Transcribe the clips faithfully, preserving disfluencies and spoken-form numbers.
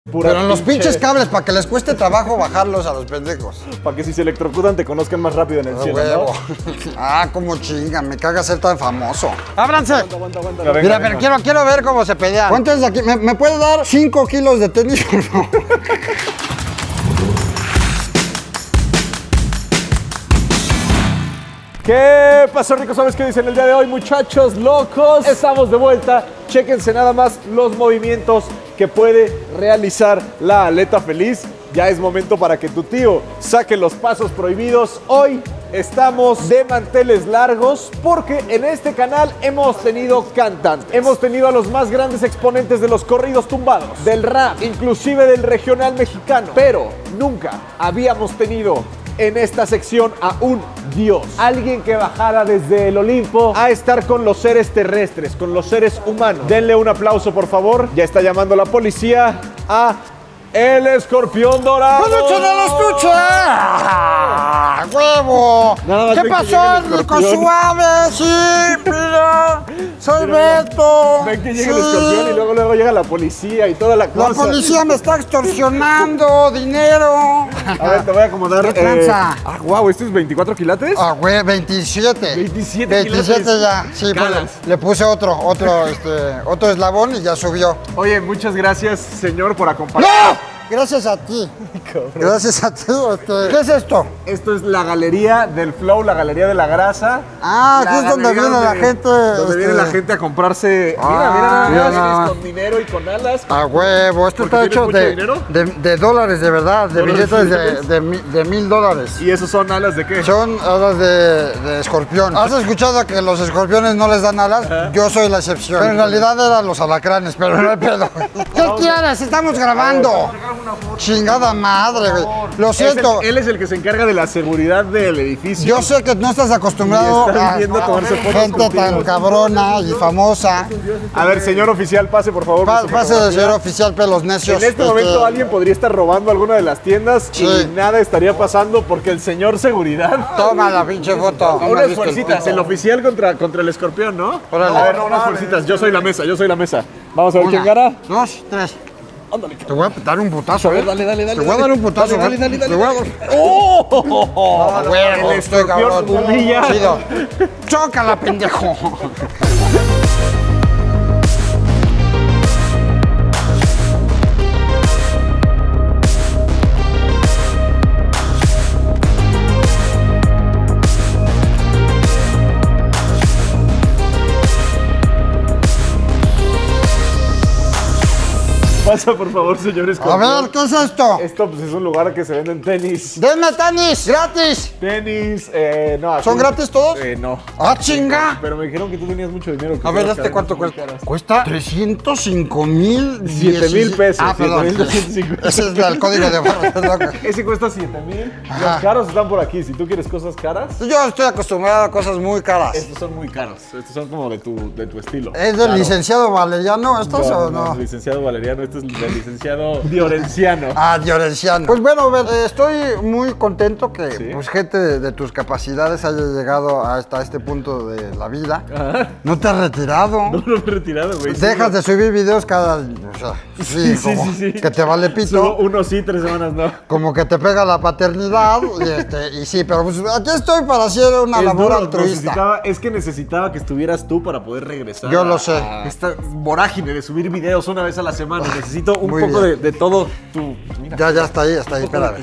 Pura Pero en los pinche... pinches cables, para que les cueste trabajo bajarlos a los pendejos. Para que si se electrocutan te conozcan más rápido en el Oh, cielo, huevo. ¿no? Ah, cómo chinga, me caga ser tan famoso. ¡Ábranse! Aguanta, aguanta, aguanta. Venga, Mira, venga. pero quiero, quiero ver cómo se pelean. ¿Cuánto es de aquí? ¿Me, me puede dar cinco kilos de tenis, por favor? ¿Qué pasó, Rico? ¿Sabes qué dicen el día de hoy, muchachos locos? Estamos de vuelta. Chéquense nada más los movimientos que puede realizar la aleta feliz. Ya es momento para que tu tío saque los pasos prohibidos. Hoy estamos de manteles largos porque en este canal hemos tenido cantantes. Hemos tenido a los más grandes exponentes de los corridos tumbados, del rap, inclusive del regional mexicano. Pero nunca habíamos tenido en esta sección a un dios, alguien que bajara desde el Olimpo a estar con los seres terrestres, con los seres humanos. Denle un aplauso, por favor. Ya está llamando la policía a el Escorpión Dorado. ¡Peluche de la estuche! ¡Ah, ¡Huevo! Nada más ¿Qué ven que pasó, llega el Rico escorpión. Suave? Sí, mira. Soy Beto. Ven que llega Sí. el escorpión y luego, luego llega la policía y toda la cosa. La policía me está extorsionando dinero. A ver, te voy a acomodar. ¿Qué tranza? Ah, wow, ¿este es veinticuatro quilates? Ah, güey, veintisiete. veintisiete veintisiete quilates. ya. Sí, pues, Calas. le puse otro, otro, este, otro eslabón y ya subió. Oye, muchas gracias, señor, por acompañarnos. ¡No! Gracias a ti. Gracias a ti. Este, ¿qué es esto? Esto es la galería del flow, la galería de la grasa. Ah, La aquí es donde galería viene la donde- gente. Donde este, viene la gente a comprarse. Ah, mira, mira, nada mira más, nada más. con dinero y con alas. A huevo, esto ¿Porque está tienes hecho mucho de, dinero? de, de dólares, de verdad, de ¿Dólares, billetes de, billetes? de, mi- de mil dólares. ¿Y esos son alas de qué? Son alas de, de escorpión. ¿Has escuchado que los escorpiones no les dan alas? Yo soy la excepción. Pero en realidad eran los alacranes, pero no hay pedo. ¿Qué quieres? Estamos grabando. Chingada madre, güey. Lo Es el- siento. él es el que se encarga de la seguridad del edificio. Yo sé que no estás acostumbrado Y está a viniendo a tomarse fotos gente contigo. tan cabrona y famosa. A ver, señor oficial, pase por favor. Pa- por su Pase de fotografía. señor oficial, pelos necios. En este momento alguien podría estar robando alguna de las tiendas Sí. y nada estaría pasando porque el señor seguridad. Toma la pinche foto. No me has Unas visto el fuercitas, pito. el oficial contra, contra el escorpión, ¿no? Órale. A ver, no, unas fuercitas. Yo soy la mesa, yo soy la mesa. Vamos a ver quién Una, gana. dos, tres. Ándale. Te voy a dar un putazo, ¿eh? Dale, dale, dale. Te voy a dar un putazo, Dale, ¿eh? dale, dale, Te voy a dar... ¡Oh! A huevo, El estoy escorpión cabrón. humilla. Chido. Chócala, pendejo. Pasa, por favor, señor A escorpión. ver, ¿qué es esto? Esto pues, es un lugar que se venden tenis. Denme tenis, gratis. Tenis, eh, no. aquí- ¿Son gratis todos? Eh, no. ¡Ah, chinga! Pero me dijeron que tú tenías mucho dinero. que A ver, las ¿este cadenas cuánto son muy cuesta? caras. Cuesta trescientos cinco mil. Siete mil pesos, Ah, perdón. siete mil doscientos cincuenta. Ese es el código de barra, loco. Ese cuesta siete mil. Los Ajá. caros están por aquí. Si tú quieres cosas caras, Yo estoy acostumbrado a cosas muy caras. estos son muy caros. Estos son como de tu, de tu estilo. ¿Es del Claro. licenciado Valeriano estos No, o no, no? no, licenciado Valeriano, este es del licenciado Diorenciano. Ah, Diorenciano. Pues bueno, Ver, eh, estoy muy contento que Sí. pues, gente de, de tus capacidades haya llegado hasta este punto de la vida. Ajá. ¿No te has retirado? No lo he retirado, güey. Dejas de subir videos cada... O sea, sí, Sí, sí, como sí, sí. que te vale Subo pito. uno sí, tres semanas no. Como que te pega la paternidad. Y, este, y sí, pero pues, aquí estoy para hacer una Es labor duro, altruista. necesitaba- es que necesitaba que estuvieras tú para poder regresar. Yo lo a- sé. a esta vorágine de subir videos una vez a la semana. Necesito un Muy poco bien. de, de todo tu. Mira, Ya, ya está ahí, está ahí, espérame.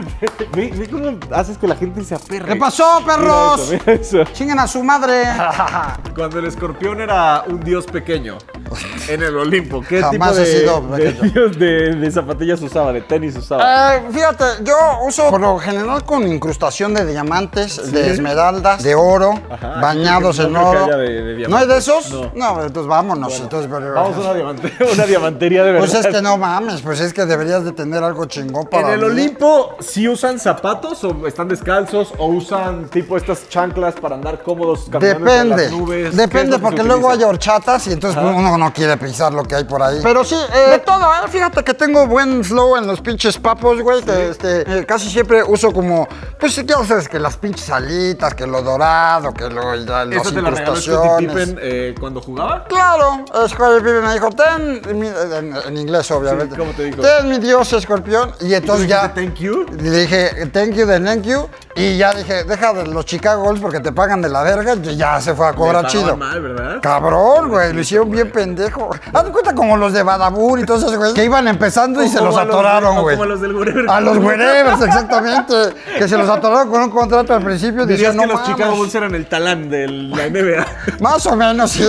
ve, ve cómo haces que la gente se aperre. ¿Qué pasó, perros? Mira eso, mira eso. Chinguen a su madre. Cuando el escorpión era un dios pequeño en el Olimpo, ¿qué Jamás tipo he de, sido de, pequeño. dios de, de zapatillas usaba, de tenis usaba? Eh, fíjate, yo uso por lo general con incrustación de diamantes, de esmeraldas, de oro, Ajá, bañados no en creo que oro. haya de- de diamantes. ¿No hay de esos? No. No, entonces vámonos. entonces, pero- Vamos a una, diamante, una diamantería de verdad. Pues es que no mames, pues es que deberías de tener algo chingón para En el mí. Olimpo, ¿sí usan zapatos o están descalzos o usan tipo estas chanclas para andar cómodos caminando entre Depende, las nubes? ¿Qué es depende lo que porque se luego hay utiliza? horchatas y entonces pues, uno no quiere pisar lo que hay por ahí. Pero sí, eh, de todo, eh, fíjate que tengo buen flow en los pinches papos, güey, sí. que este, eh, casi siempre uso como, pues ya sabes, que las pinches alitas, que lo dorado, que lo, ya, las ¿Eso te lo regaló Scottie Pippen eh, cuando jugaba? Claro, Scottie Pippen me dijo, ten, en, en inglés obviamente, sí, ¿cómo te dijo? Ten mi dios escorpión, y entonces ¿Y ya, thank you? Le dije, thank you de thank you, y ya dije, deja de los Chicago Bulls porque te pagan de la verga, y ya se fue a cobrar chido. Mal, ¿verdad? Cabrón, güey, lo hicieron bien pendejo. Haz de cuenta como los de Badabun y todos esos, güey, que iban empezando y se los atoraron, güey. Como a los del Wherever. A los Wherevers, exactamente. Que se los atoraron con un contrato al principio. Dirías diciendo, que no los mames. Chicago Bulls eran el talán de la N B A. Más o menos, sí.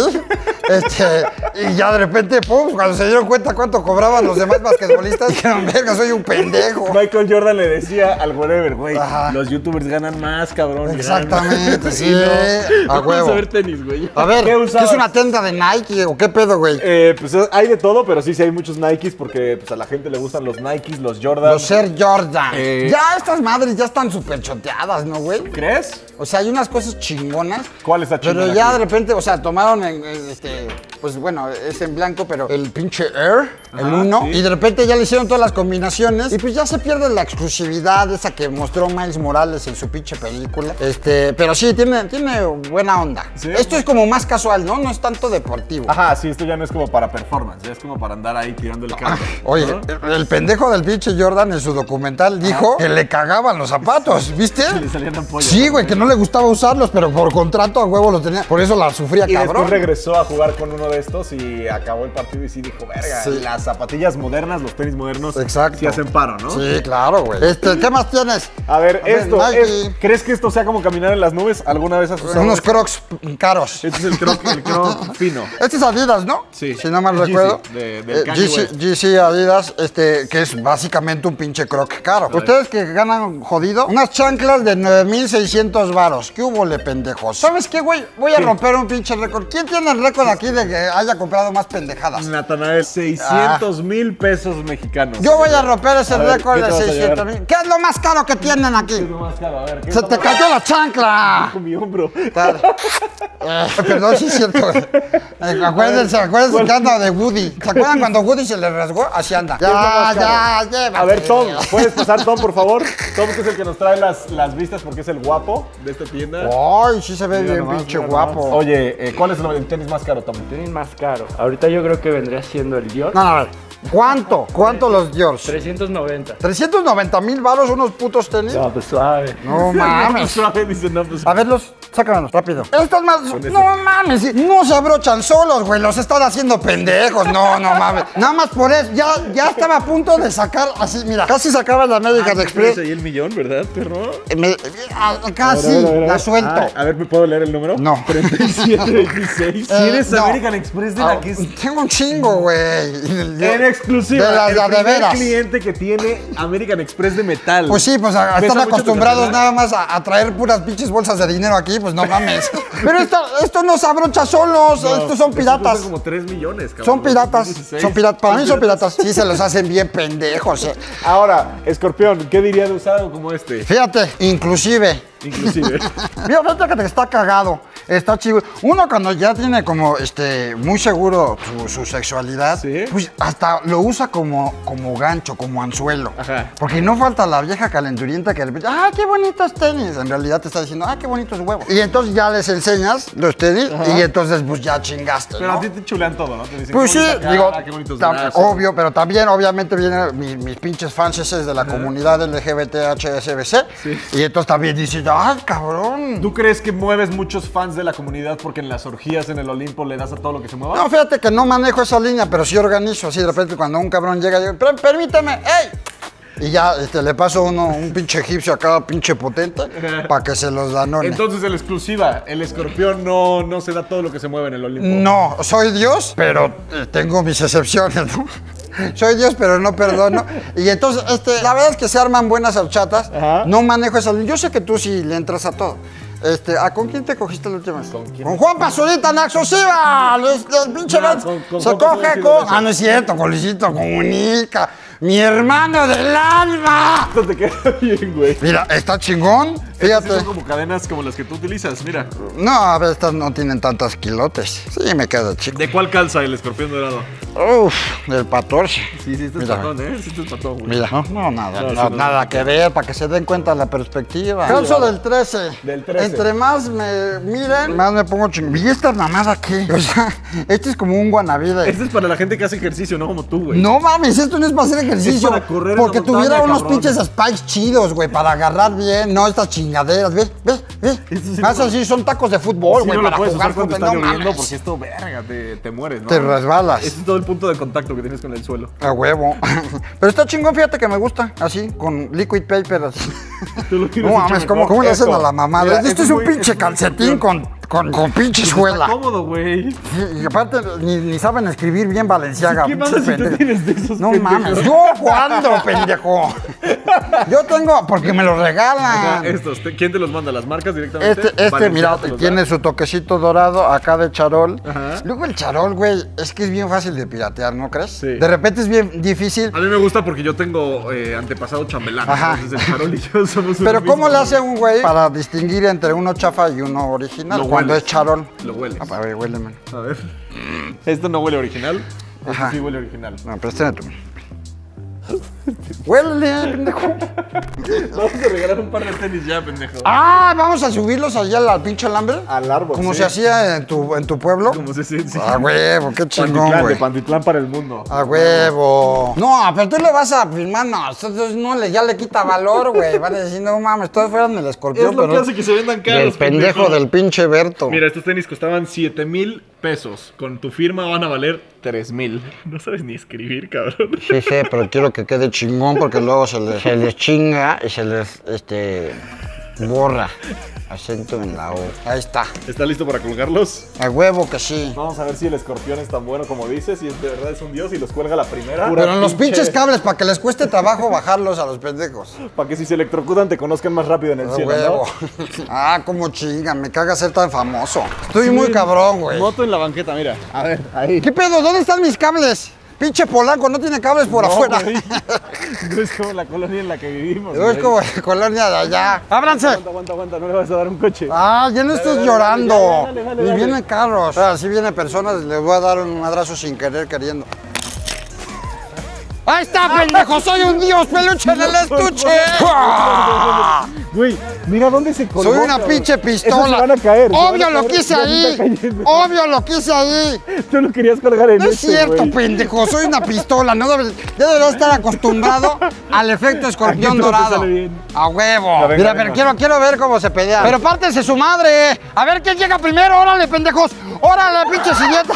Este, y ya de repente, pum, cuando se dieron cuenta cuánto cobraban los demás basquetbolistas, dijeron, verga, soy un pendejo. Michael Jordan le decía al Wherever, güey, los youtubers ganan más, cabrón. Exactamente, sí, no, a no huevo. Saber tenis, güey. A ver, ¿qué, ¿qué es una tienda de Nike o qué pedo, güey? Eh, pues hay de todo, pero sí, sí hay muchos Nikes porque pues, a la gente le gustan los Nikes, los Jordan. Los Air Jordan. Eh, ya estas madres ya están súper choteadas, ¿no, güey? ¿Crees? O sea, hay unas cosas chingonas. ¿Cuál está chingona? Pero ya aquí? de repente, o sea, tomaron, en, en, este, pues bueno, es en blanco, pero el pinche Air, Ajá, el uno, sí. Y de repente ya le hicieron todas las combinaciones y pues ya se pierde la exclusividad esa que mostró Miles Morales en su pinche película. Este, pero sí, tiene, tiene buena onda. ¿Sí? Esto es como más casual, ¿no? No es tanto deportivo. Ajá, sí, esto ya no es como para performance, ya es como para andar ahí tirando el campo. Ah, oye, ¿no? el, el pendejo del pinche Jordan en su documental dijo Ajá. que le cagaban los zapatos, ¿viste? Que le salían ampollas. Sí, güey, que no le gustaba usarlos, pero por contrato a huevo los tenía. Por eso la sufría, y cabrón. Y después regresó a jugar con uno de estos y acabó el partido y sí dijo, verga, sí. las zapatillas modernas, los tenis modernos, Exacto. sí hacen paro, ¿no? Sí, claro, güey. Este, ¿qué más tienes? A ver, a esto, ver, es, ¿crees que esto sea como caminar en las nubes? ¿Alguna vez has usado? Unos Crocs caros. Este es el Croc, el Croc fino. Este es Adidas, ¿no? Sí. Si no mal recuerdo. De, de eh, G C, G C Adidas, este, que es básicamente un pinche Croc caro. Ustedes que ganan jodido, unas chanclas de nueve mil seiscientos varos. ¿Qué hubo, le pendejos? ¿Sabes qué, güey? Voy a sí. romper un pinche récord. ¿Quién tiene el récord aquí de que haya comprado más pendejadas? Natanael, seiscientos mil ah. pesos mexicanos. Yo voy a romper ese récord de seiscientos mil. ¿Qué es lo más caro que tienen aquí? ¿Qué es lo más caro? A ver, ¿qué Se te cayó la chancla. Con mi hombro. Claro. Eh, perdón, sí es cierto. Eh, acuérdense, acuérdense que anda de Woody. ¿Se acuerdan cuando Woody se le rasgó? Así anda. Ya, ya, llévate. A ver, Tom, ¿puedes pasar, Tom, por favor? Tom, que es el que nos trae las, las vistas porque es el guapo de esta tienda. Ay, sí se ve mira bien nomás, pinche guapo. Nomás. Oye, eh, ¿cuál es el tenis más caro, Tom? El tenis más caro. Ahorita yo creo que vendría siendo el Dior. No, no, a ver. ¿Cuánto? ¿Cuánto los Dior? trescientos noventa. ¿trescientos noventa mil varos unos putos tenis? No, pues suave. No mames. Suave, dice, no, pues. A verlos, sácamelos, rápido. Estos más. No mames, no se abrochan solos, güey. Los están haciendo pendejos. No, no mames. Nada más por eso. Ya, ya estaba a punto de sacar así, mira. Casi sacaba la American ah, Express. ahí el millón, ¿verdad, perro? Me, casi, a ver, a ver, a ver. La suelto. Ah, a ver, ¿me puedo leer el número? No. treinta y siete veintiséis. Eh, ¿Tienes no. American Express de la que es? Tengo un chingo, güey. En exclusiva. De la, el la de veras. cliente que tiene American Express de metal. Pues sí, pues a, están acostumbrados nada más a, a traer puras pinches bolsas de dinero aquí, pues no mames. Pero esto, esto no se abrocha solos, no, estos son piratas. Son como tres millones, cabrón. Son piratas, son piratas. Para mí son piratas. Sí, se los hacen bien pendejos. Eh. Ahora, Escorpión, ¿qué diría de usado como este? Fíjate, inclusive. Inclusive. Mira, fíjate que te está cagado. Está chido. Uno cuando ya tiene como, este, muy seguro su, su sexualidad, ¿sí? Pues hasta lo usa como, como gancho, como anzuelo. Ajá. Porque no falta la vieja calenturienta que de repente, ¡ah, qué bonitos tenis! En realidad te está diciendo, ¡ah, qué bonitos huevos! Y entonces ya les enseñas los tenis. Ajá. Y entonces pues ya chingaste, pero ¿no? a ti te chulean todo, ¿no? Te dicen, pues sí, cara, digo, qué bonitos tam, obvio, pero también obviamente vienen mis, mis pinches fanses de la Ajá. comunidad L G B T H S B C. Sí. Y entonces también dicen, ¡ay, cabrón! ¿Tú crees que mueves muchos fans de la comunidad porque en las orgías en el Olimpo le das a todo lo que se mueva? No, fíjate que no manejo esa línea, pero sí organizo así de repente cuando un cabrón llega, yo, permíteme, ¡ey! Y ya este, le paso uno, un pinche egipcio a cada pinche potente para que se los danone. Entonces, en la exclusiva, el Escorpión no, no se da todo lo que se mueve en el Olimpo. No, soy Dios, pero eh, tengo mis excepciones, ¿no? Soy Dios, pero no perdono. Y entonces, este, la verdad es que se arman buenas horchatas. Ajá. No manejo esa línea. Yo sé que tú sí le entras a todo. Este, ¿a con quién te cogiste la última vez? ¿Con quién? Con Juan Pazurita en exclusiva. El pinche no, con, con se coge con. Ah, no es cierto, con Luisito Comunica. Mi hermano del alma. Esto te queda bien, güey. Mira, está chingón. Fíjate. Estas sí son como cadenas como las que tú utilizas, mira. No, a ver, estas no tienen tantas kilotes. Sí, me queda chico. ¿De cuál calza el escorpión dorado? Uf, del catorce. Sí, sí, este es Mira. patón, ¿eh? Sí, este es patón, güey. Mira, no, no, nada, No, no, sí, no, nada no. que ver, para que se den cuenta la perspectiva. Calzo del trece. Del trece. Entre más me miren, más me pongo chingón. ¿Y esta mamada qué? O sea, este es como un guanabide. Este es para la gente que hace ejercicio, no como tú, güey. No mames, esto no es para hacer ejercicio. Es para correr en porque la montaña, tuviera unos cabrón. pinches spikes chidos, güey, para agarrar bien. No estas chingaderas, ve, ve, ve. Esto sí Más no- así son tacos de fútbol, Sí, güey, no lo para puedes jugar usar cuando fútbol. está No lloviendo mames. porque esto, verga, te, te mueres, ¿no? Te resbalas. Este es todo el punto de contacto que tienes con el suelo. A huevo. Pero está chingón, fíjate que me gusta. Así, con liquid paper, así. Tú lo tienes No hecho mames, mejor. ¿cómo, cómo le hacen Esto. a la mamada? Mira, Esto este es un muy- pinche este es un calcetín escorpión. con, con, con pinche Está suela. cómodo, güey. Sí, y aparte, ni, ni saben escribir bien Valenciaga. ¿Qué pinches pasa si tú pendejos. tienes de esos No pendejos? mames, ¿yo cuándo, pendejo? Yo tengo, porque me lo O sea, regalan. estos, te- ¿quién te los manda? ¿Las marcas directamente? Este, este, Valenciaga mira, te los tiene da. su toquecito dorado acá de charol. Ajá. Luego el charol, güey, es que es bien fácil de piratear, ¿no crees? Sí. De repente es bien difícil. A mí me gusta porque yo tengo eh, antepasado chambelán. Ajá. Entonces el Charol y yo somos Pero uno ¿cómo mismo, le hace un güey para distinguir entre uno chafa y uno original Lo cuando hueles. es charol? Lo hueles. A ver, huéleme. A ver. Esto no huele original. Este Ajá. sí huele original. No, préstame tú. Huélele, pendejo. Vamos a regalar un par de tenis ya, pendejo. Ah, vamos a subirlos allá al, al pinche alambre. Al árbol, Como sí. se hacía en tu, en tu pueblo. Como se siente. A huevo, qué chingón, Pantitlán, de güey. Pantitlán para el mundo. A huevo. No, pero tú le vas a firmar, no, entonces no le, ya le quita valor, güey. Van a decir, no mames, todos fueran el escorpión, Es lo que pero hace que se vendan caros. del pendejo del pinche Berto. Mira, estos tenis costaban siete mil pesos. Con tu firma van a valer tres mil. No sabes ni escribir, cabrón. Sí, sí, pero quiero que quede chingón porque luego se les, se les chinga y se les, este, borra. Acento en la O. Ahí está. ¿Está listo para colgarlos? A huevo que sí. Vamos a ver si el escorpión es tan bueno como dices. Si es de verdad es un dios y los cuelga la primera. Pero en los pinches cables para que les cueste trabajo bajarlos a los pendejos. Para que si se electrocutan te conozcan más rápido en el A cielo, huevo. ¿no? Ah, cómo chinga, me caga ser tan famoso. Estoy muy cabrón, güey. Moto en la banqueta, mira. A ver, ahí. ¿Qué pedo? ¿Dónde están mis cables? Pinche Polanco, no tiene cables por No, afuera. güey. No es como la colonia en la que vivimos. No es güey. como la colonia de allá. ¡Ábranse! Aguanta, aguanta, aguanta, no le vas a dar un coche. Ah, ya no estés dale, llorando. dale, dale, dale, Ni dale. vienen carros. Ahora, si vienen personas, les voy a dar un madrazo sin querer, queriendo. ¡Ahí está, pendejo! ¡Soy un dios peluche en el estuche! ¡Fua! Güey, mira dónde se colgó. Soy una cabrón. pinche Esas pistola. se van a caer. se Obvio van a lo caer, quise ya se ahí. está cayendo. Obvio lo quise ahí. Tú lo querías colgar en No es este, cierto, güey. pendejo. Soy una pistola. No debe, ya debería estar acostumbrado al efecto escorpión Aquí todo te dorado. sale bien. A huevo. venga, Mira, venga. pero quiero, quiero ver cómo se pelea. Pero pártense su madre. A ver quién llega primero. Órale, pendejos. Órale, pinche idiota.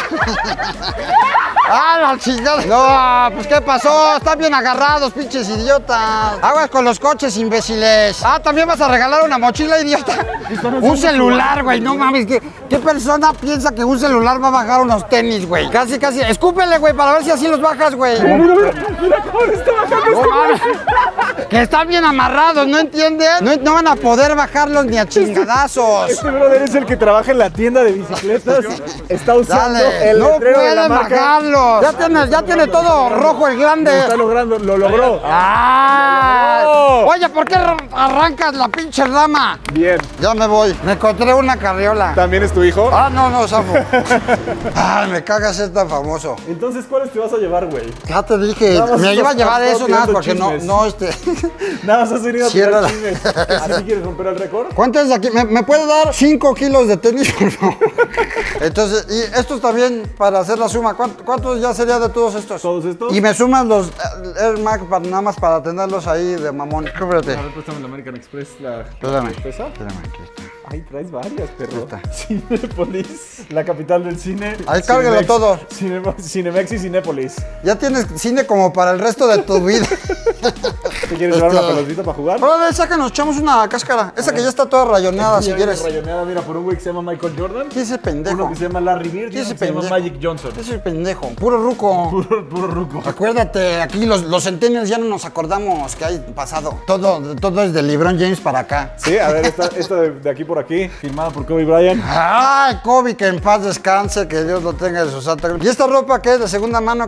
¡Ah, la chingada! No, pues ¿qué pasó? Están bien agarrados, pinches idiotas. Aguas con los coches, imbéciles. Ah, ¿también vas a regalar una mochila, idiota? Un celular, güey. No mames, ¿qué, ¿qué persona piensa que un celular va a bajar unos tenis, güey? Casi, casi. Escúpele, güey, para ver si así los bajas, güey. Mira, mira, mira cómo le está bajando No este mames. Que están bien amarrados, ¿no entienden? No, no van a poder bajarlos ni a chingadazos. Este brother es el que trabaja en la tienda de bicicletas. Está usando Dale, el no letrero de la pueden marca. bajarlos. Ya tiene, ya tiene todo rojo el Lo grande. está logrando, lo logró. ¡Ah! ¡No! Oye, ¿por qué arrancas la pinche rama? Bien. Ya me voy. Me encontré una carriola. ¿También es tu hijo? Ah, no, no, Safo. Ay, me caga ser tan famoso. Entonces, ¿cuáles te vas a llevar, güey? Ya te dije, Nada más me iba a estás- llevar estás eso nada más tirando porque no, chismes. no, este. Nada más has venido a Cierra tirar la- chismes. ¿Así sí quieres romper el récord? ¿Cuánto es de aquí? ¿Me, me puede dar cinco kilos de tenis, por favor? Entonces, y estos también para hacer la suma. ¿Cuánto, cuánto ya sería de todos estos? ¿Todos estos? Y me sumas los eh, Air Max para, nada más para tenerlos ahí de mamón. Cúbrete. A ver, préstame la American Express, la... Espérame. ¿Esa? Espérame, aquí está. Ay, traes varias, perro. Está. Cinépolis, la capital del cine. Ahí cárguelo Cinemex, todo. Cinema- Cinemex y Cinépolis. Ya tienes cine como para el resto de tu vida. ¿Te quieres llevar Este- una pelotita para jugar? Órale, saca, nos echamos una cáscara. Esa que ya está toda rayoneada, si Ya viene quieres. rayoneada, mira, por un güey que se llama Michael Jordan. ¿Qué es ese pendejo? Uno que se llama Larry Bird y ¿Qué es uno ese que se llama pendejo? Magic Johnson. ¿Qué es el pendejo? Puro ruco. Puro, puro ruco. Acuérdate, aquí los, los centennials ya no nos acordamos que hay pasado. Todo, todo es de LeBron James para acá. Sí, a ver, esta, esta de, de aquí por aquí, firmada por Kobe Bryant. Ay, Kobe, que en paz descanse, que Dios lo tenga de su santa gloria. ¿Y esta ropa qué? ¿De segunda mano qué?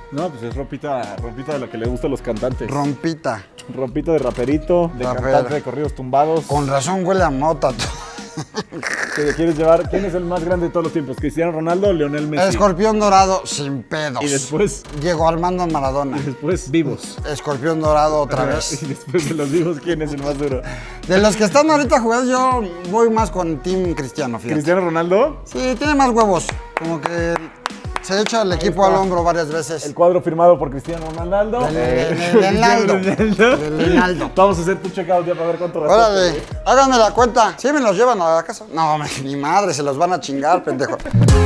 No, pues es ropita, ropita de lo que le gusta a los cantantes. Rompita. Ropita de raperito, de Rapero. cantante de corridos tumbados. Con razón huele a mota. ¿Qué te quieres llevar? ¿Quién es el más grande de todos los tiempos? ¿Cristiano Ronaldo o Lionel Messi? Escorpión dorado sin pedos. Y después, Diego Armando Maradona. y después vivos. Escorpión dorado otra vez. Y después de los vivos, ¿quién es el más duro? De los que están ahorita jugando, yo voy más con Team Cristiano, fíjate. ¿Cristiano Ronaldo? Sí, tiene más huevos. Como que se echa el equipo al hombro varias veces. El cuadro firmado por Cristiano Ronaldo. Del- Eh, del- del Ronaldo. Ronaldo. Del Ronaldo. Vamos a hacer tu checkout ya para ver cuánto raspaste, Órale, güey. háganme la cuenta. ¿Sí me los llevan a la casa? No, me- mi madre, se los van a chingar, pendejo.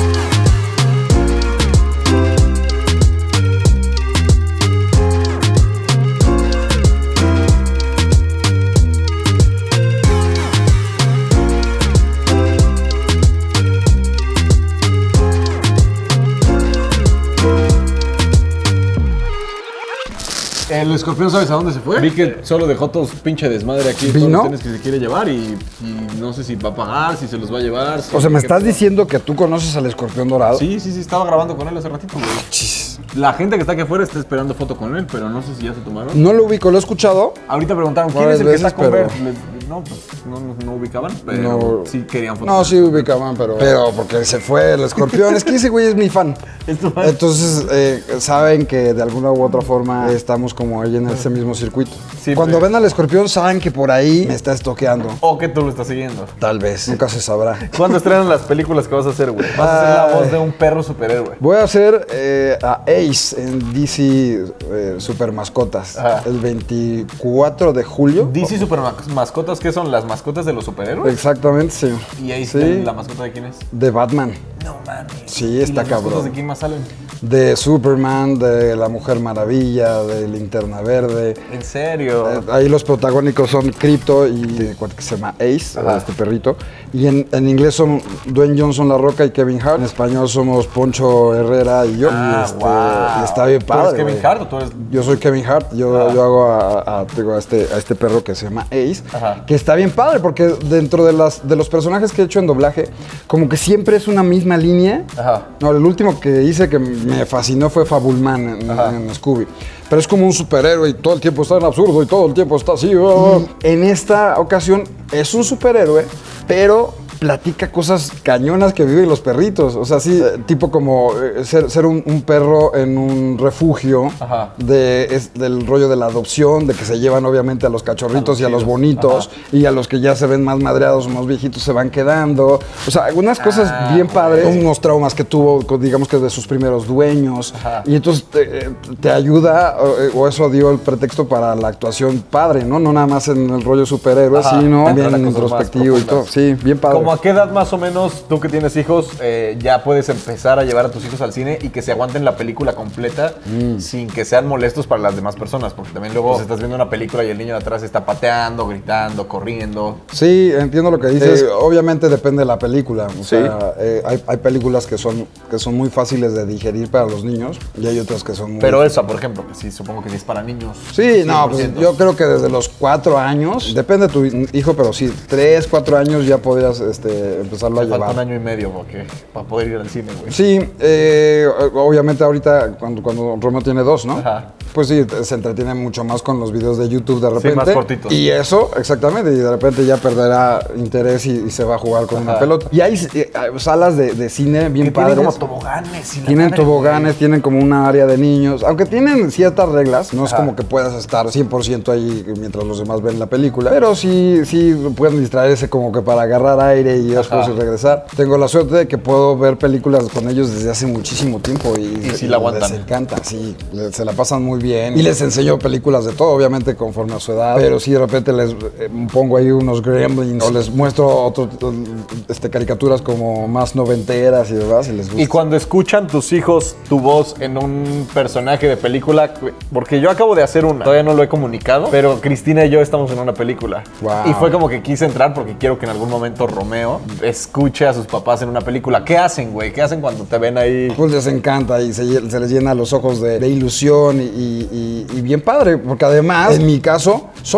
El escorpión, ¿sabes a dónde se fue? Vi que solo dejó todo su pinche desmadre aquí. ¿Vino? Todos los tenis que se quiere llevar y, y no sé si va a pagar, si se los va a llevar. si- O sea, ¿me qué estás pedo. diciendo que tú conoces al escorpión dorado? Sí, sí, sí, estaba grabando con él hace ratito, güey. Chis. La gente que está aquí afuera está esperando foto con él, pero no sé si ya se tomaron. No lo ubico, lo he escuchado. Ahorita preguntaron, ¿quién Varias es el que veces, está con pero- Bert? Les- No, pues no, no, no ubicaban, pero No. sí querían foto. No, sí ubicaban, pero... Pero porque se fue el escorpión. Es que ese güey es mi fan. ¿Es tu fan? Entonces, eh, saben que de alguna u otra forma estamos como ahí en ese mismo circuito. Sí, Cuando pero- ven al escorpión, saben que por ahí me está estoqueando. O que tú lo estás siguiendo. Tal vez. Nunca se sabrá. ¿Cuándo estrenan las películas que vas a hacer, güey? Vas a hacer la Ay. voz de un perro superhéroe. Voy a hacer eh, a Ace en D C eh, Super Mascotas Ajá. el veinticuatro de julio. D C Super Mas- Mascotas, ¿qué son? ¿Las mascotas de los superhéroes? Exactamente, sí. ¿Y ahí Sí. está la mascota de quién es? De Batman. No mames. Sí, ¿Y está las mascotas cabrón. de quién más salen? De Superman, de la Mujer Maravilla, de Linterna Verde. ¿En serio? Eh, Ahí los protagónicos son Crypto y cuál que se llama Ace, Ajá. este perrito. Y en, en inglés son Dwayne Johnson La Roca y Kevin Hart. En español somos Poncho Herrera y yo. Ah, y, este, wow. y está bien ¿Tú eres padre. Kevin güey. Hart o tú eres...? Yo soy Kevin Hart, yo, Ah. yo hago a, a- digo, a este, a este perro que se llama Ace, Ajá. que está bien padre porque dentro de, las, de los personajes que he hecho en doblaje, como que siempre es una misma línea. Ajá. No, el último que hice que me fascinó fue Fabulman en, Ajá. en Scooby. Pero es como un superhéroe y todo el tiempo está en absurdo y todo el tiempo está así. Y en esta ocasión es un superhéroe, pero platica cosas cañonas que viven los perritos. O sea, sí, eh, tipo como eh, ser, ser un, un perro en un refugio, Ajá. de, es, del rollo de la adopción, de que se llevan obviamente a los cachorritos A los y a los chidos. bonitos, Ajá. y a los que ya se ven más madreados o más viejitos se van quedando. O sea, algunas cosas Ah, bien padres, güey. unos traumas que tuvo, con- digamos que de sus primeros dueños, Ajá. y entonces te, te ayuda, o, o eso dio el pretexto para la actuación padre, ¿no? No nada más en el rollo superhéroe, Ajá. sino Entrar a bien cosas más introspectivo y todo. profundas. Sí, bien padre. ¿Cómo a qué edad más o menos tú que tienes hijos eh, ya puedes empezar a llevar a tus hijos al cine y que se aguanten la película completa Mm. sin que sean molestos para las demás personas? Porque también luego pues, estás viendo una película y el niño de atrás está pateando, gritando, corriendo. Sí, entiendo lo que dices. Eh, obviamente depende de la película. O Sí. sea, eh, hay, hay películas que son, que son muy fáciles de digerir para los niños y hay otras que son muy... Pero esa, por ejemplo, que sí, supongo que sí es para niños. Sí, no, pues cien por ciento. yo creo que desde los cuatro años, depende de tu hijo, pero sí, tres, cuatro años ya podrías este, empezarlo a Me falta llevar. un año y medio porque, para poder ir al cine, güey. Sí, eh, obviamente ahorita cuando, cuando Romeo tiene dos, ¿no? Ajá. Pues sí, se entretiene mucho más con los videos de YouTube de repente. más cortitos. Y eso, exactamente, y de repente ya perderá interés y, y se va a jugar con Ajá. una pelota. Y hay eh, salas de, de cine bien Que padres. tienen como toboganes. y la Tienen madre, toboganes, tienen como una área de niños. Aunque tienen ciertas reglas, no es Ajá. como que puedas estar cien por ciento ahí mientras los demás ven la película. Pero sí, sí pueden distraerse como que para agarrar aire y después Ajá. regresar. Tengo la suerte de que puedo ver películas con ellos desde hace muchísimo tiempo. Y, Y sí la aguantan. Les encanta, sí. le- Se la pasan muy bien. Y les enseño películas de todo, obviamente conforme a su edad. Pero sí, de repente les eh, pongo ahí unos gremlins o les muestro otro, este, caricaturas como más noventeras y demás y les gusta. Y cuando escuchan tus hijos tu voz en un personaje de película, porque yo acabo de hacer una, todavía no lo he comunicado, pero Cristina y yo estamos en una película. Wow. Y fue como que quise entrar porque quiero que en algún momento Romeo escuche a sus papás en una película. ¿Qué hacen, güey? ¿Qué hacen cuando te ven ahí? Pues les encanta y se, lle- se les llena los ojos de, de ilusión y, y- y bien padre, porque además, en mi caso, son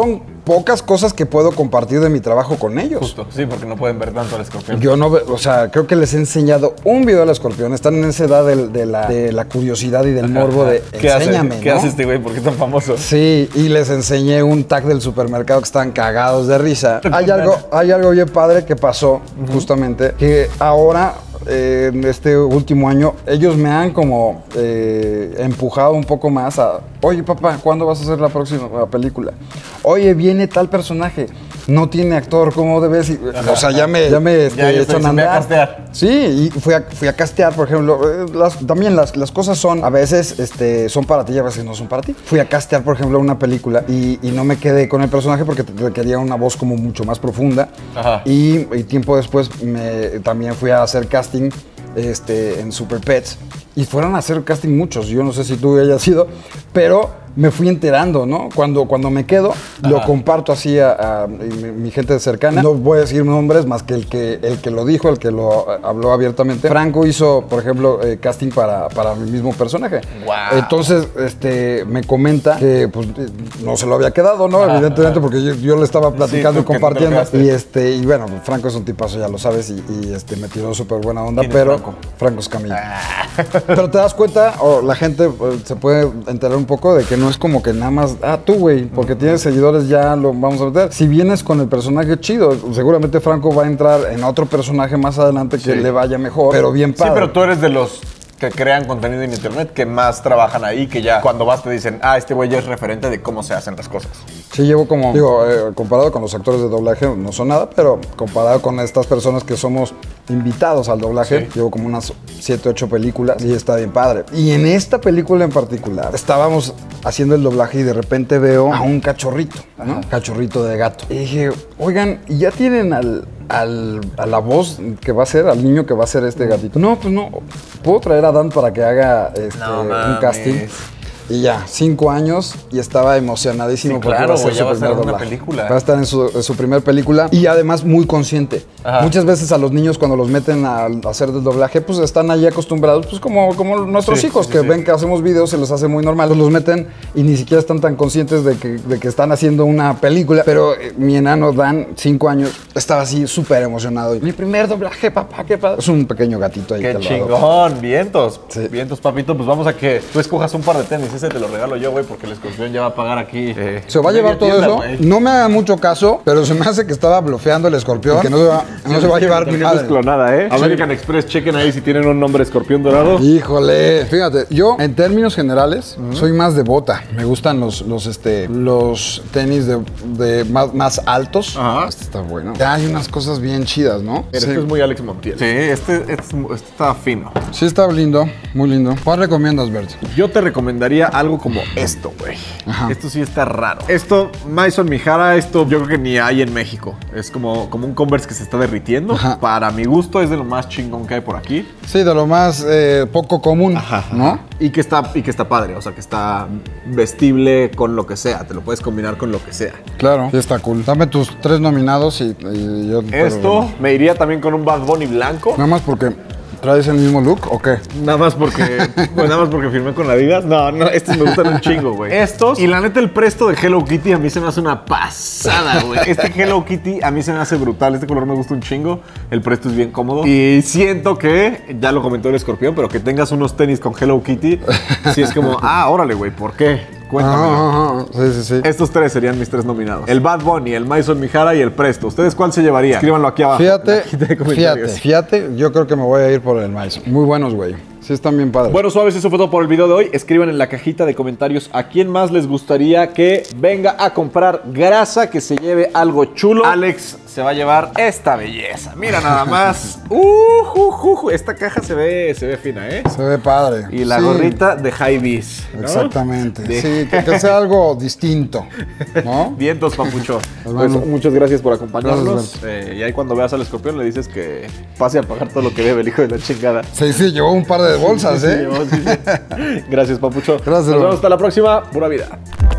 pocas cosas que puedo compartir de mi trabajo con ellos. Justo, sí, porque no pueden ver tanto al escorpión. Yo no, ve- o sea, creo que les he enseñado un video al escorpión. Están en esa edad del- de, la, de la curiosidad y del morbo de ¿Qué hace? enséñame, ¿Qué ¿no? hace este güey? ¿Por qué es tan famoso? Sí, y les enseñé un tag del supermercado que están cagados de risa. Hay algo, hay algo bien padre que pasó, justamente, que ahora, eh, en este último año, ellos me han como eh, empujado un poco más a, oye papá, ¿cuándo vas a hacer la próxima película? Oye, viene tal personaje, no tiene actor, ¿cómo debes? Y, o sea, ya me, ya me este, Ya, ya estoy echan a diciendo, "Ve a andar". castear. Sí, y fui a, fui a castear, por ejemplo. eh, las- también las, las cosas son, a veces este, son para ti y a veces no son para ti. Fui a castear, por ejemplo, una película y, y no me quedé con el personaje porque te- te quería una voz como mucho más profunda. Ajá. Y, y tiempo después me, también fui a hacer casting este, en Super Pets. Y fueron a hacer casting muchos, yo no sé si tú hayas sido, pero me fui enterando, ¿no? Cuando, cuando me quedo, lo comparto así a, a mi, mi gente cercana. No voy a decir nombres más que el que, el que lo dijo, el que lo eh, habló abiertamente. Franco hizo, por ejemplo, eh, casting para, para mi mismo personaje. Guau. Entonces, este, me comenta que pues, eh, no se lo había quedado, ¿no? Evidentemente, porque yo, yo le estaba platicando Sí, y tú que no te lo compartiendo. quedaste. Y, este, y bueno, Franco es un tipazo, ya lo sabes, y, y, este, me tiró súper buena onda, ¿Quién es pero Franco? Franco Escamilla. Pero te das cuenta, o la gente eh, se puede enterar un poco de que no es como que nada más, ah, tú, güey, porque tienes seguidores ya lo vamos a meter. Si vienes con el personaje chido, seguramente Franco va a entrar en otro personaje más adelante que Sí. le vaya mejor, pero bien padre. Sí, pero tú eres de los que crean contenido en internet, que más trabajan ahí, que ya cuando vas te dicen, ah, este güey ya es referente de cómo se hacen las cosas. Sí, llevo como, digo, eh, comparado con los actores de doblaje, no son nada, pero comparado con estas personas que somos invitados al doblaje, Sí. llevo como unas siete, ocho películas y está bien padre. Y en esta película en particular, estábamos haciendo el doblaje y de repente veo a un cachorrito, ¿no? Cachorrito de gato. Y dije, oigan, ¿y ya tienen al, al- a la voz que va a ser, al niño que va a ser este gatito? No, pues no, ¿puedo traer a Dan para que haga este, No un mames. casting? Y ya, cinco años y estaba emocionadísimo Sí, porque claro, va a ser güey, ya su va a primer ser una doblaje. película. Va a estar en su, en su primer película y además muy consciente. Ajá. Muchas veces a los niños cuando los meten a, a hacer del doblaje, pues están ahí acostumbrados, pues como, como nuestros Sí, hijos sí, que sí. ven que hacemos videos, se los hace muy normal. Pues los meten y ni siquiera están tan conscientes de que, de que están haciendo una película. Pero eh, mi enano Dan, cinco años, estaba así súper emocionado. Mi primer doblaje, papá, qué padre. Es un pequeño gatito ahí Qué que lo adopto. chingón, vientos. Sí. Vientos, papito. Pues vamos a que tú escojas un par de tenis. Ese te lo regalo yo, güey, porque el escorpión ya va a pagar aquí. eh, Se va a media llevar todo tienda, eso. güey. No me hagan mucho caso, pero se me hace que estaba blofeando el escorpión. Que no se va, no se va a llevar ni madre. clonada, ¿eh? American Express, chequen ahí si tienen un nombre escorpión dorado. Híjole, fíjate, yo en términos generales soy más de bota. Me gustan los, los, este, los tenis de, de más, más altos. Ajá. Este está bueno. Ya hay unas cosas bien chidas, ¿no? Pero Sí. este es muy Alex Montiel. Sí, este, este, es- este está fino. Sí está lindo, muy lindo. ¿Cuál recomiendas, Bert? Yo te recomendaría algo como esto, güey. Ajá. Esto sí está raro. Esto, Maison Mihara, esto yo creo que ni hay en México. Es como, como un Converse que se está derritiendo. Ajá. Para mi gusto es de lo más chingón que hay por aquí. Sí, de lo más eh, poco común, ¿no? Y que, está, y que está padre, o sea, que está vestible con lo que sea. Te lo puedes combinar con lo que sea. Claro. Sí está cool. Dame tus tres nominados y, y yo... Esto me iría también con un Bad Bunny blanco. Nada más porque traes el mismo look, ¿o qué? Nada más porque, pues nada más porque firmé con Adidas. No, no, estos me gustan un chingo, güey. Estos. Y la neta, el Presto de Hello Kitty a mí se me hace una pasada, güey. Este Hello Kitty a mí se me hace brutal. Este color me gusta un chingo. El Presto es bien cómodo. Y siento que, ya lo comentó el escorpión, pero que tengas unos tenis con Hello Kitty, sí es como, ah, órale, güey, ¿por qué? Cuéntame. Ajá, ajá, sí, sí, sí. Estos tres serían mis tres nominados. El Bad Bunny, el Maison Mihara y el Presto. ¿Ustedes cuál se llevaría? Escríbanlo aquí abajo. en la Fíjate, cajita de fíjate, comentarios. fíjate, yo creo que me voy a ir por el Maison. Muy buenos, güey. Sí, están bien padres. Bueno, suaves, eso fue todo por el video de hoy. Escriban en la cajita de comentarios a quién más les gustaría que venga a comprar grasa, que se lleve algo chulo. Alex se va a llevar esta belleza. Mira nada más. Uh, uh, uh, esta caja se ve, se ve fina, ¿eh? Se ve padre. Y la Sí, gorrita de High Vis, ¿no? Exactamente. De- Sí, que, que sea algo distinto, ¿no? Vientos, papucho. Hermano. Pues, muchas gracias por acompañarnos. Gracias, Eh, y ahí cuando veas al escorpión le dices que pase a pagar todo lo que debe el hijo de la chingada. Sí, sí, llevó un par de bolsas, ¿eh? Sí, sí, sí. Gracias, papucho. Gracias, Nos hermano. vemos hasta la próxima. Pura vida.